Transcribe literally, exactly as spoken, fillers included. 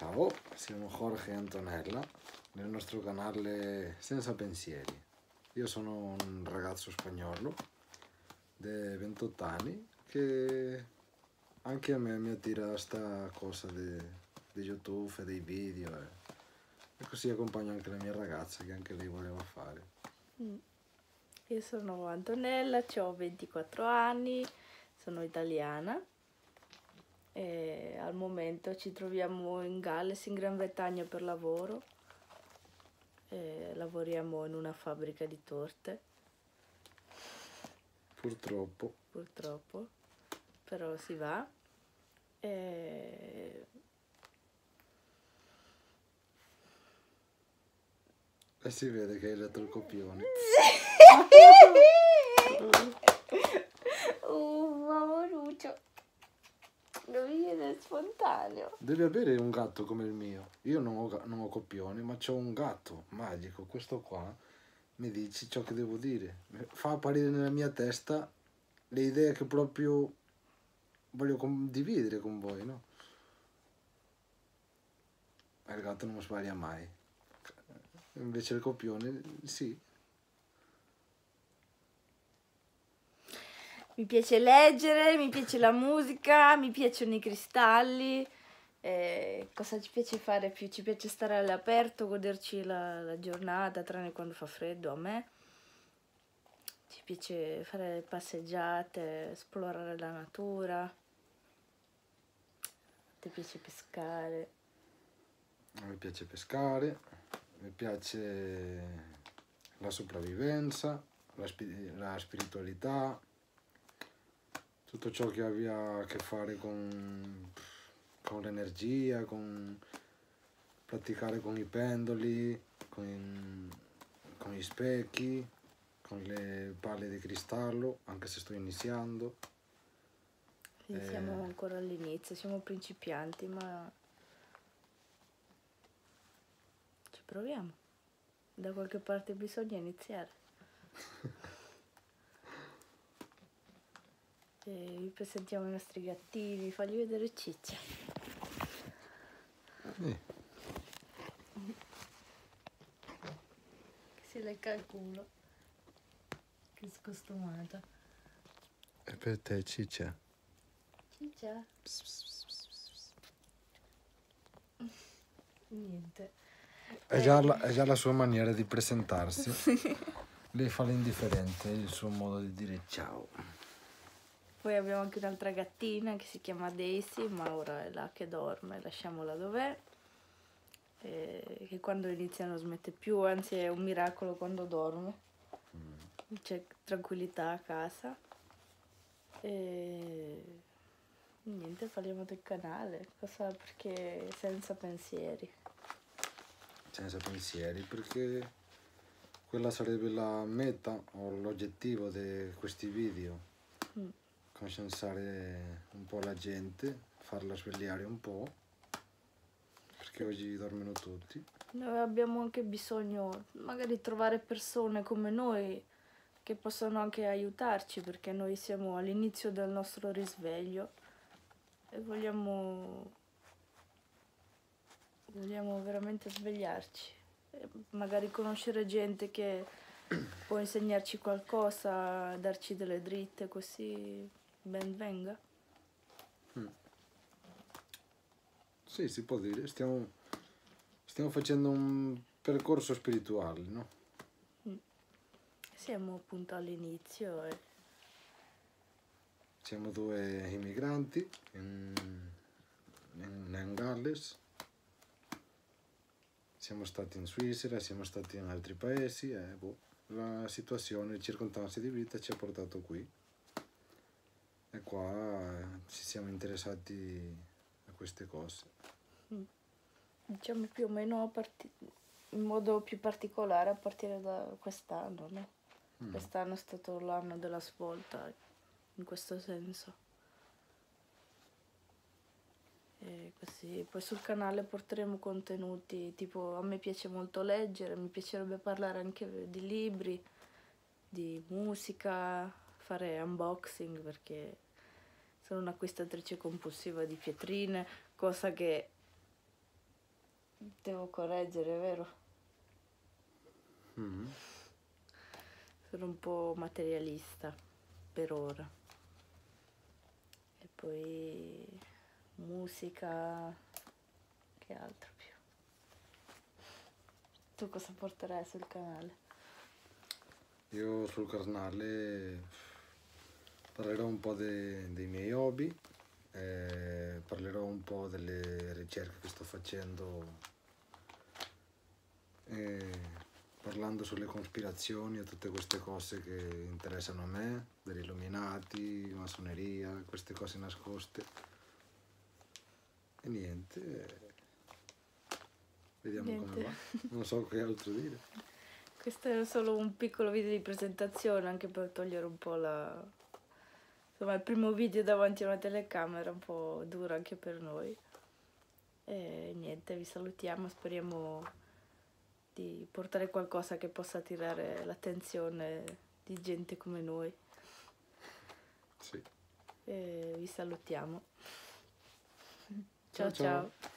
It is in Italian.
Ciao, siamo Jorge e Antonella nel nostro canale Senza Pensieri. Io sono un ragazzo spagnolo di ventotto anni che anche a me mi attira sta cosa di, di YouTube e dei video e, e così accompagno anche la mia ragazza che anche lei voleva fare. Mm. Io sono Antonella, ho ventiquattro anni, sono italiana e al momento ci troviamo in Galles, in Gran Bretagna per lavoro. E lavoriamo in una fabbrica di torte, Purtroppo. purtroppo, però si va. E... E si vede che hai letto il copione. uh, Mamoruccio, non mi viene spontaneo. Devi avere un gatto come il mio. Io non ho, non ho copioni, ma c'ho un gatto magico. Questo qua mi dice ciò che devo dire. Fa apparire nella mia testa le idee che proprio voglio condividere con voi, no? E il gatto non sbaglia mai. Invece il copione, sì. Mi piace leggere, mi piace la musica, mi piacciono i cristalli. Eh, cosa ci piace fare più? Ci piace stare all'aperto, goderci la, la giornata, tranne quando fa freddo a me. Ci piace fare passeggiate, esplorare la natura. Ti piace pescare? Mi piace pescare, mi piace la sopravvivenza, la, spi- la spiritualità, tutto ciò che abbia a che fare con, con l'energia, con praticare con i pendoli, con, con gli specchi, con le palle di cristallo, anche se sto iniziando. Sì, eh... siamo ancora all'inizio, siamo principianti, ma ci proviamo. Da qualche parte bisogna iniziare. E vi presentiamo i nostri gattini, fagli vedere Ciccia. Eh. Che si lecca il culo. Che scostumata. E per te Ciccia? Ciccia? Niente. È già, la, è già la sua maniera di presentarsi. Lei fa l'indifferente, è il suo modo di dire ciao. Poi abbiamo anche un'altra gattina che si chiama Daisy, ma ora è là che dorme, lasciamola dov'è. E che quando inizia non smette più, anzi è un miracolo quando dorme. Mm. C'è tranquillità a casa. E niente, parliamo del canale, cosa perché senza pensieri. Senza pensieri, perché quella sarebbe la meta o l'obiettivo di questi video. Mm. Consensare un po' la gente, farla svegliare un po', perché oggi dormono tutti. Noi abbiamo anche bisogno magari trovare persone come noi che possano anche aiutarci, perché noi siamo all'inizio del nostro risveglio e vogliamo, vogliamo veramente svegliarci, e magari conoscere gente che può insegnarci qualcosa, darci delle dritte, così ben venga. Mm. Sì, si può dire, stiamo, stiamo facendo un percorso spirituale, no? Mm. Siamo appunto all'inizio e... Siamo due immigranti in, in, in Galles. Siamo stati in Svizzera, siamo stati in altri paesi e boh, la situazione, le circostanze di vita ci ha portato qui. E qua eh, ci siamo interessati a queste cose. Mm. Diciamo più o meno a part- in modo più particolare a partire da quest'anno, no? Mm. Quest'anno è stato l'anno della svolta, in questo senso. E così, poi sul canale porteremo contenuti, tipo a me piace molto leggere, mi piacerebbe parlare anche di libri, di musica, fare unboxing perché sono un'acquistatrice compulsiva di pietrine, cosa che Devo correggere, vero? Mm. Sono un po' materialista per ora. E poi musica, che altro più? Tu cosa porterai sul canale? Io sul canale parlerò un po' de- dei miei hobby, eh, parlerò un po' delle ricerche che sto facendo, eh, parlando sulle cospirazioni e tutte queste cose che interessano a me, degli illuminati, massoneria, queste cose nascoste. E niente, eh, vediamo Niente. come va. Non so che altro dire. Questo era solo un piccolo video di presentazione, anche per togliere un po' la... Insomma, il primo video davanti a una telecamera, un po' duro anche per noi. E niente, vi salutiamo, speriamo di portare qualcosa che possa attirare l'attenzione di gente come noi. Sì. E vi salutiamo. Ciao, Ciao ciao. ciao.